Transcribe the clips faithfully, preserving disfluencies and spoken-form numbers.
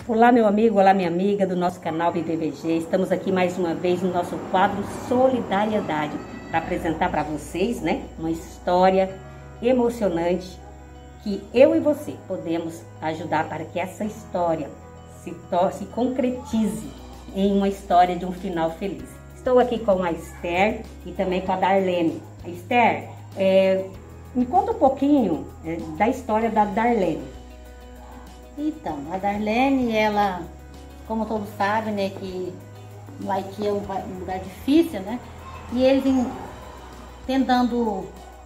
Olá, meu amigo, olá, minha amiga do nosso canal B B B G. Estamos aqui mais uma vez no nosso quadro Solidariedade para apresentar para vocês, né, uma história emocionante que eu e você podemos ajudar para que essa história se, se concretize em uma história de um final feliz. Estou aqui com a Esther e também com a Darlene. A Esther, é, me conta um pouquinho é, da história da Darlene. Então, a Darlene, ela, como todos sabem, né, que no Haiti é um lugar difícil, né? E eles tentando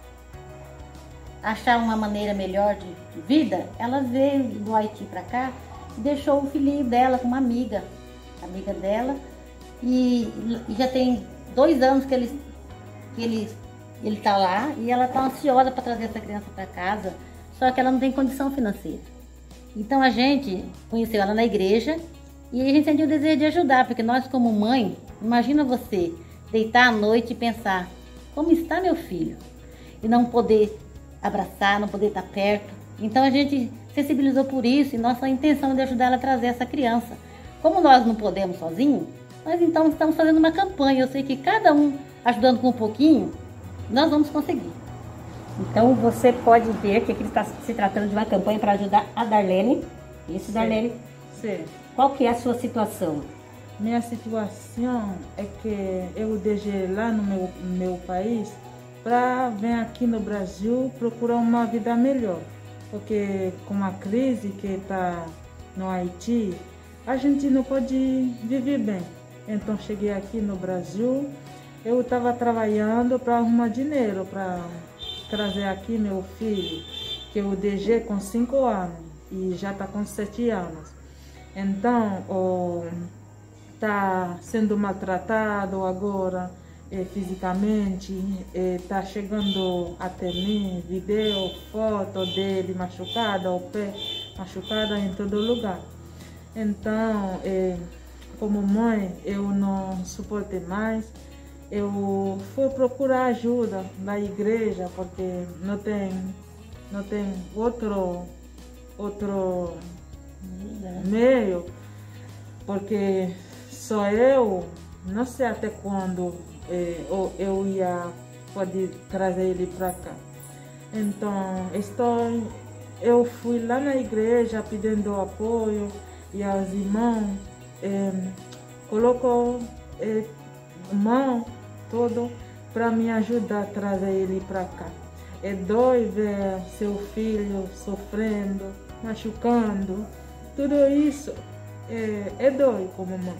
achar uma maneira melhor de, de vida, ela veio do Haiti para cá e deixou o filhinho dela com uma amiga, amiga dela, e, e já tem dois anos que ele que ele ele tá lá e ela tá ansiosa para trazer essa criança para casa, só que ela não tem condição financeira. Então a gente conheceu ela na igreja e a gente sentiu o desejo de ajudar, porque nós como mãe, imagina você deitar à noite e pensar, como está meu filho? E não poder abraçar, não poder estar perto. Então a gente sensibilizou por isso e nossa intenção é de ajudar ela a trazer essa criança. Como nós não podemos sozinhos, nós então estamos fazendo uma campanha. Eu sei que cada um ajudando com um pouquinho, nós vamos conseguir. Então você pode ver que aqui está se tratando de uma campanha para ajudar a Darlene. Isso, sim. Darlene? Sim. Qual que é a sua situação? Minha situação é que eu deixei lá no meu, meu país para vir aqui no Brasil procurar uma vida melhor. Porque com a crise que está no Haiti, a gente não pode viver bem. Então cheguei aqui no Brasil, eu estava trabalhando para arrumar dinheiro para trazer aqui meu filho, que eu deixei com cinco anos e já está com sete anos. Então, está sendo maltratado agora eh, fisicamente, está eh, chegando até mim vídeo, foto dele machucado, o pé machucado em todo lugar. Então, eh, como mãe, eu não suportei mais. Eu fui procurar ajuda na igreja porque não tem, não tem outro, outro meio, porque só eu, não sei até quando eh, eu ia poder trazer ele para cá. Então, estou, eu fui lá na igreja pedindo apoio e os irmãos eh, colocou eh, mão todo para me ajudar a trazer ele para cá. É dói ver seu filho sofrendo, machucando, tudo isso é, é dói como mãe.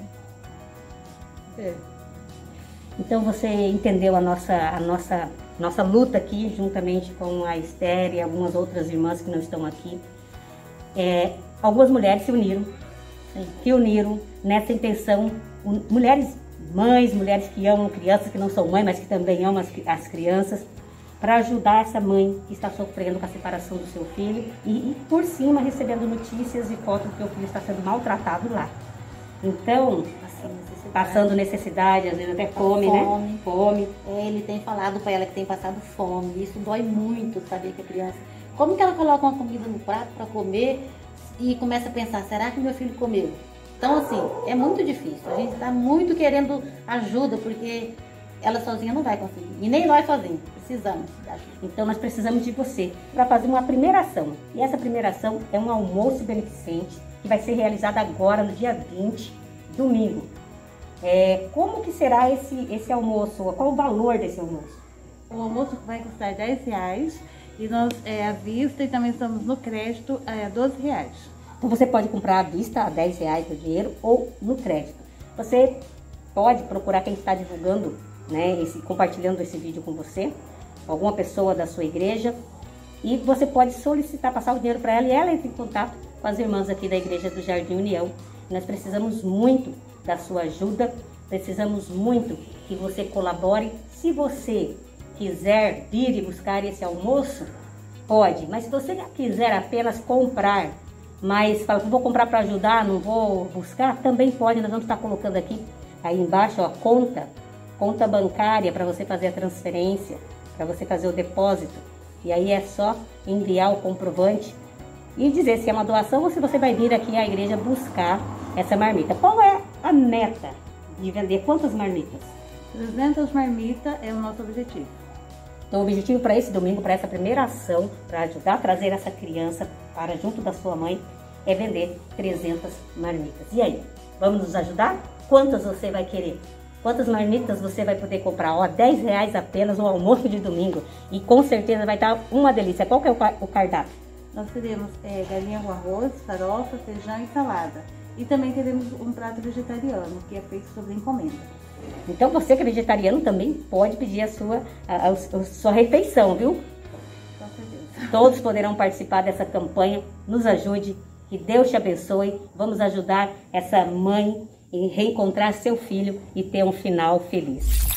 É. Então você entendeu a nossa, a nossa, nossa luta aqui, juntamente com a Esther e algumas outras irmãs que não estão aqui. É, algumas mulheres se uniram, se uniram nessa intenção, mulheres mães, mulheres que amam crianças, que não são mães, mas que também amam as, as crianças, para ajudar essa mãe que está sofrendo com a separação do seu filho e, e por cima recebendo notícias e fotos de que o filho está sendo maltratado lá. Então, passando necessidade, passando necessidade às vezes até fome, fome, né? Fome. É, ele tem falado para ela que tem passado fome. Isso dói muito, saber que a criança... Como que ela coloca uma comida no prato para comer e começa a pensar, será que meu filho comeu? Então, assim, é muito difícil. A gente está muito querendo ajuda, porque ela sozinha não vai conseguir. E nem nós sozinhos. Precisamos de ajuda. Então, nós precisamos de você para fazer uma primeira ação. E essa primeira ação é um almoço beneficente, que vai ser realizado agora, no dia vinte, domingo. É, como que será esse, esse almoço? Qual o valor desse almoço? O almoço vai custar dez reais. E nós, é, à vista, e também estamos no crédito, é doze reais. Então você pode comprar à vista a dez reais do dinheiro ou no crédito. Você pode procurar quem está divulgando, né, esse, compartilhando esse vídeo com você, alguma pessoa da sua igreja, e você pode solicitar, passar o dinheiro para ela e ela entra em contato com as irmãs aqui da Igreja do Jardim União. Nós precisamos muito da sua ajuda, precisamos muito que você colabore. Se você quiser vir e buscar esse almoço, pode, mas se você quiser apenas comprar, mas fala que vou comprar para ajudar, não vou buscar, também pode. Nós vamos estar colocando aqui, aí embaixo, ó, conta, conta bancária para você fazer a transferência, para você fazer o depósito. E aí é só enviar o comprovante e dizer se é uma doação ou se você vai vir aqui à igreja buscar essa marmita. Qual é a meta de vender? Quantas marmitas? trezentas marmitas é o nosso objetivo. Então, o objetivo para esse domingo, para essa primeira ação, para ajudar a trazer essa criança para junto da sua mãe, é vender trezentas marmitas. E aí, vamos nos ajudar? Quantas você vai querer? Quantas marmitas você vai poder comprar? Ó, dez reais apenas no almoço de domingo. E com certeza vai estar uma delícia. Qual que é o cardápio? Nós teremos é, galinha com arroz, farofa, feijão e salada. E também teremos um prato vegetariano, que é feito sob encomenda. Então você que é vegetariano também pode pedir a sua, a, a, a sua refeição, viu? Com certeza. Todos poderão participar dessa campanha. Nos ajude, que Deus te abençoe. Vamos ajudar essa mãe em reencontrar seu filho e ter um final feliz.